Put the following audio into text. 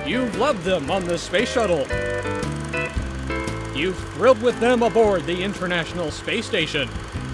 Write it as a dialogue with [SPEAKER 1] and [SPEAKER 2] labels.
[SPEAKER 1] You've loved them on the space shuttle. You've thrilled with them aboard the International Space Station.